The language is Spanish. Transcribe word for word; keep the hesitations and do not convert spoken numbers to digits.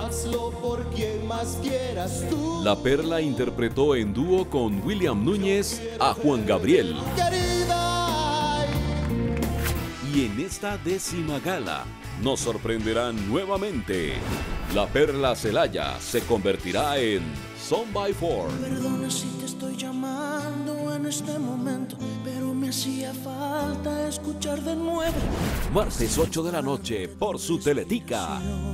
Hazlo por quien más quieras tú. La Perla interpretó en dúo con William Núñez a Juan Gabriel. Querida. Y en esta décima gala nos sorprenderán nuevamente. La Perla Celaya se convertirá en Son by Four. Perdona si te estoy llamando en este momento, pero me hacía falta escuchar de nuevo. Martes ocho de la noche por su Teletica.